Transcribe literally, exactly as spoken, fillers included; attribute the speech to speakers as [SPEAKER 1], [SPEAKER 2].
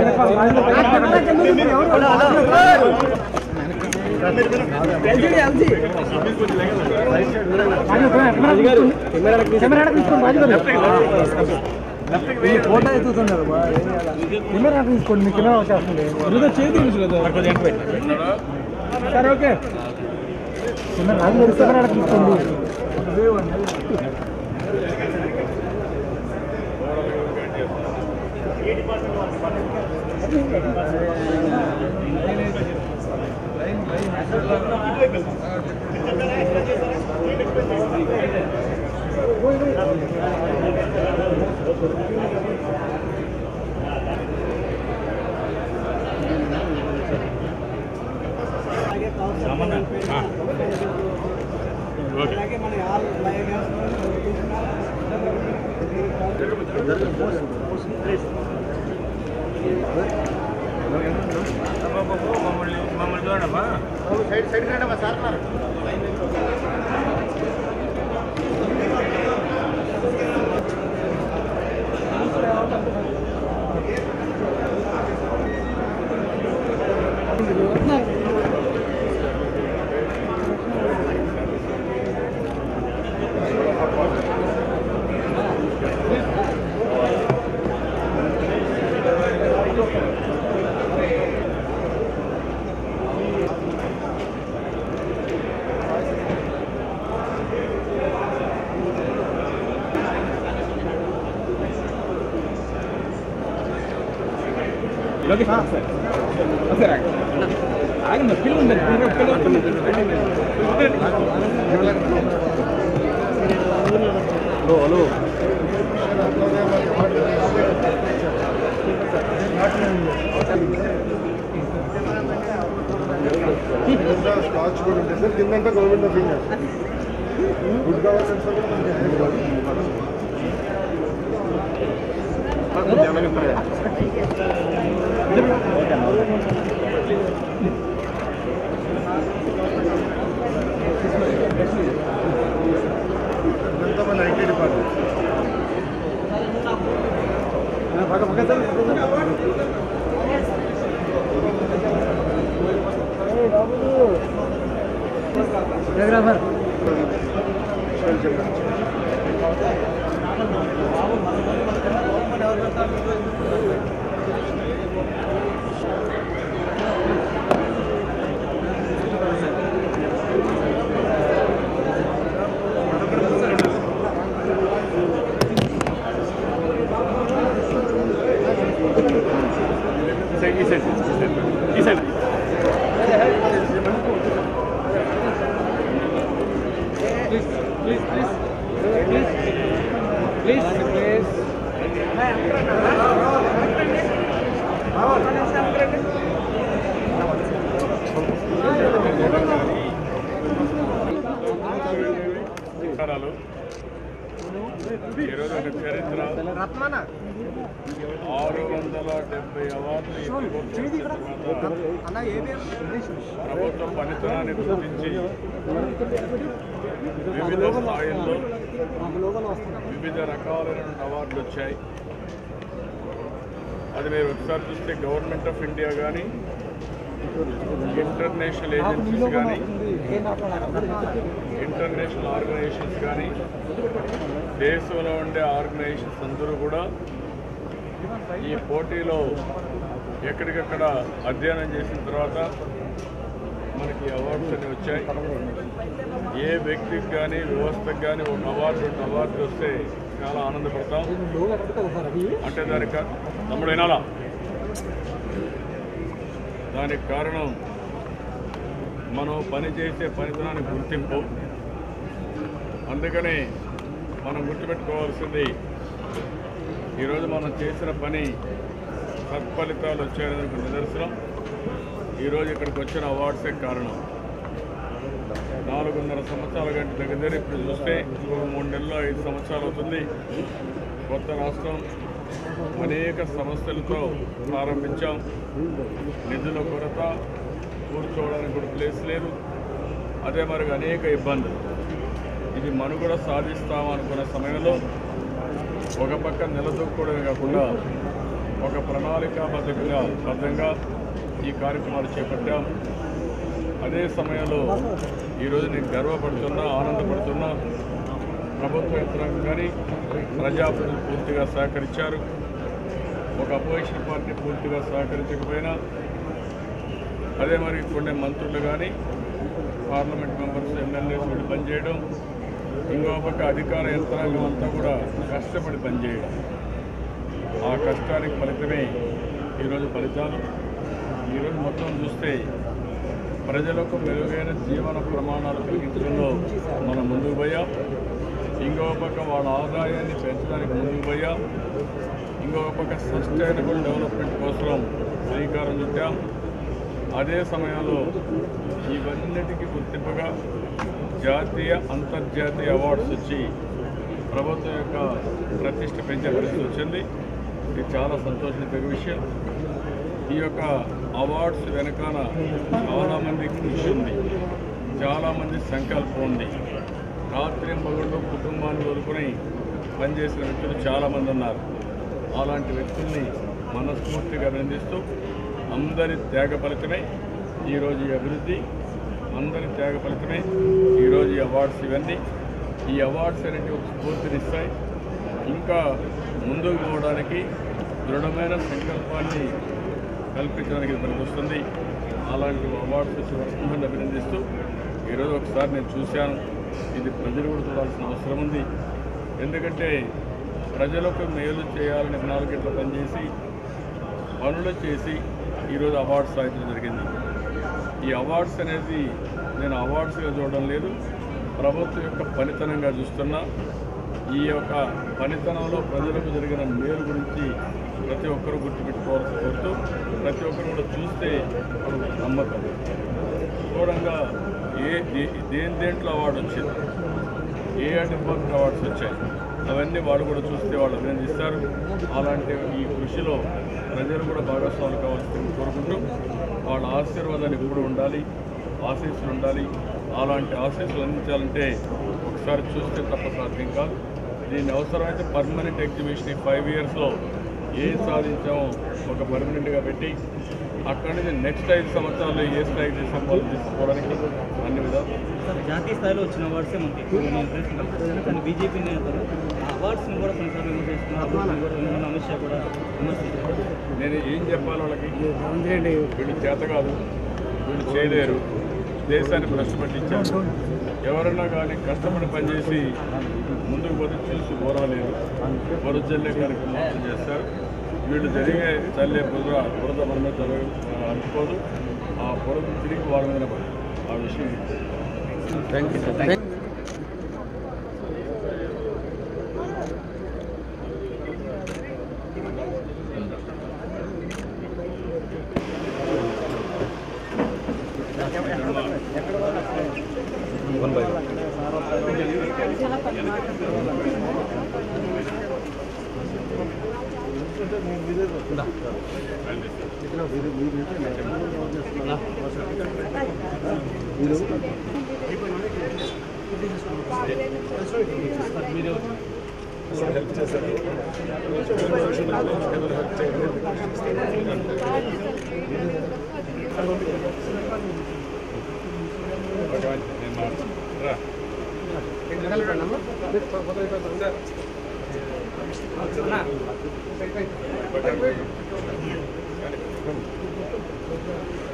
[SPEAKER 1] Photo ఎత్తుతున్నారు camera తీసుకోండి మీకు camera వచ్చేస్తుంది చేతి సరే ఓకే కెమెరా కెమెరా తీసుకోండి
[SPEAKER 2] సైడ్ సైడ్ రండి సార్
[SPEAKER 1] ఆగింది పిల్లలు ఉంది హలో హలో
[SPEAKER 2] స్కాచ్ కూడా ఉంటుంది సార్ కిందంతా government of India good governance కూడా ఇదంతా మన ఐటీ డిపార్ట్మెంట్
[SPEAKER 1] ఫోటోగ్రాఫర్
[SPEAKER 3] ఈరోజు ఒక చరిత్ర ఆరు వందల డెబ్బై అవార్డులు ప్రభుత్వ పనితనాన్ని గుర్తించి వివిధ స్థాయిల్లో వివిధ రకాలైన అవార్డులు వచ్చాయి. అది మీరు ఒకసారి చూస్తే గవర్నమెంట్ ఆఫ్ ఇండియా కానీ ఇంటర్నేషనల్ ఏజెన్సీస్ కానీ ఇంటర్నేషనల్ ఆర్గనైజేషన్స్ కానీ దేశంలో ఉండే ఆర్గనైజేషన్స్ అందరూ కూడా ఈ పోటీలో ఎక్కడికక్కడ అధ్యయనం చేసిన తర్వాత మనకి అవార్డ్స్ అన్నీ వచ్చాయి. ఏ వ్యక్తికి కానీ వ్యవస్థకు కానీ ఒక అవార్డు రెండు అవార్డులు వస్తే చాలా ఆనందపడతాం. అంటే దానికి తమ్ముడు వినాలా, దానికి కారణం మనం పనిచేసే పనితనానికి గుర్తింపు. అందుకని మనం గుర్తుపెట్టుకోవాల్సింది ఈరోజు మనం చేసిన పని సత్ఫలితాలు వచ్చాయనేందుకు నిదర్శనం ఈరోజు ఇక్కడికి వచ్చిన అవార్డ్సే కారణం. నాలుగున్నర సంవత్సరాల గంట దగ్గర ఇప్పుడు చూస్తే ఇంకొక మూడు నెలల్లో ఐదు సంవత్సరాలు అవుతుంది. కొత్త రాష్ట్రం అనేక సమస్యలతో ప్రారంభించాం. నిధుల కొరత, కూర్చోవడానికి కూడా ప్లేస్ లేదు, అదే మరి అనేక ఇబ్బందులు. ఇది మనుగడ సాధిస్తామనుకున్న సమయంలో ఒక పక్క నిలదొక్కుకోవడమే కాకుండా ఒక ప్రణాళికాబద్ధంగా బద్ధంగా ఈ కార్యక్రమాలు చేపట్టాం. అదే సమయంలో ఈరోజు నేను గర్వపడుతున్నా, ఆనందపడుతున్నా. ప్రభుత్వ యంత్రాంగం కానీ ప్రజాప్రతినిధులు పూర్తిగా సహకరించారు. ఒక అపోజిషన్ పార్టీ పూర్తిగా సహకరించకపోయినా అదే మరి కొన్ని మంత్రులు కానీ పార్లమెంట్ మెంబర్స్ ఎమ్మెల్యేస్ వీళ్ళు పనిచేయడం, ఇంకో పక్క అధికార యంత్రాంగం అంతా కూడా కష్టపడి పనిచేయడం. ఆ కష్టానికి ఫలితమే ఈరోజు ఫలితాలు. ఈరోజు మొత్తం చూస్తే ప్రజలకు మెరుగైన జీవన ప్రమాణాలు కలిగించడంలో మనం ముందుకు పోయాం. ఇంకో పక్క వాళ్ళ ఆదాయాన్ని పెంచడానికి ముందుకు పోయాం. ఇంకొక పక్క సస్టైనబుల్ డెవలప్మెంట్ కోసం శ్రీకారం చుట్టాం. అదే సమయంలో ఇవన్నిటికీ గుర్తింపుగా జాతీయ అంతర్జాతీయ అవార్డ్స్ వచ్చి ప్రభుత్వం యొక్క ప్రతిష్ట పెంచే పరిస్థితి వచ్చింది. ఇది చాలా సంతోషించే విషయం. ఈ యొక్క అవార్డ్స్ వెనకాల చాలామంది కృషి ఉంది, చాలామంది సంకల్పం ఉంది. రాత్రి మగుళ్ళు కుటుంబాన్ని వదులుకొని పనిచేసిన వ్యక్తులు చాలామంది ఉన్నారు. అలాంటి వ్యక్తుల్ని మనస్ఫూర్తిగా అభినందిస్తూ అందరి త్యాగ ఫలితమే ఈరోజు ఈ అభివృద్ధి, అందరి త్యాగ ఫలితమే ఈరోజు ఈ అవార్డ్స్. ఇవన్నీ ఈ అవార్డ్స్ అనేవి ఒక స్ఫూర్తినిస్తాయి. ఇంకా ముందుకు పోవడానికి దృఢమైన సంకల్పాన్ని కల్పించడానికి పనికొస్తుంది. అలాంటి అవార్డ్స్ వచ్చి వస్తుందని అభినందిస్తూ ఈరోజు ఒకసారి నేను చూశాను. ఇది ప్రజలు కూడా చూడాల్సిన అవసరం ఉంది. ఎందుకంటే ప్రజలకు మేలు చేయాలని నాలుగేళ్ల పనిచేసి పనులు చేసి ఈరోజు అవార్డ్స్ సాధించడం జరిగింది. ఈ అవార్డ్స్ అనేది నేను అవార్డ్స్గా చూడడం లేదు, ప్రభుత్వం యొక్క పనితనంగా చూస్తున్నా. ఈ యొక్క పనితనంలో ప్రజలకు జరిగిన మేలు గురించి ప్రతి ఒక్కరూ గుర్తుపెట్టుకోవాల్సి కోరుతూ ప్రతి ఒక్కరు కూడా చూస్తే నమ్మకం దూరంగా ఏ దేని దేంట్లో అవార్డు వచ్చింది, ఏ డిపార్ట్మెంట్ అవార్డ్స్ వచ్చాయి, అవన్నీ వాళ్ళు కూడా చూస్తే వాళ్ళు అభినందిస్తారు. అలాంటి ఈ కృషిలో ప్రజలు కూడా భాగస్వాములు కావాల్సింది కోరుకుంటూ వాళ్ళ ఆశీర్వాదాలు ఎప్పుడు ఉండాలి, ఆశీస్సులు ఉండాలి. అలాంటి ఆశీస్సులు అందించాలంటే ఒకసారి చూస్తే తప్ప సాధ్యం కాదు. దీన్ని అవసరమైతే పర్మనెంట్ ఎగ్జిబిషన్ ఈ ఫైవ్ ఇయర్స్లో ఏం సాధించామో ఒక పర్మనెంట్గా పెట్టి అక్కడి నుంచి నెక్స్ట్ ఐదు సంవత్సరాలు ఏ స్థాయికి తీసుకోవాలని తీసుకోవడానికి అన్ని విధాలు.
[SPEAKER 1] జాతీయ స్థాయిలో వచ్చిన అవార్డ్సే మనకి ఎక్కువ నేను తెలుసుకున్నాను. కానీ బీజేపీ నేతలు ఆ అవార్డ్స్ని కూడా కొన్నిసార్లు విమర్శిస్తున్నారు. అమిత్ షా కూడా విమర్శించారు.
[SPEAKER 3] నేను ఏం చెప్పాలి వాళ్ళకి? వీళ్ళు చేత కాదు, వీళ్ళు చేయలేరు, దేశాన్ని భ్రష్టు పట్టించారు. ఎవరన్నా కానీ కష్టపడి పనిచేసి ముందుకు పోతే చూసి పోరాలేరు, బురద జల్లే కార్యక్రమం చేస్తారు. వీళ్ళు జరిగే చల్లే బురద బురద మన మీద చల్ల అనుకోదు. ఆ బురద తిరిగి వాళ్ళ మీద పడుతుంది. ఆ విషయం thank you. One by one help చేశారు. నేను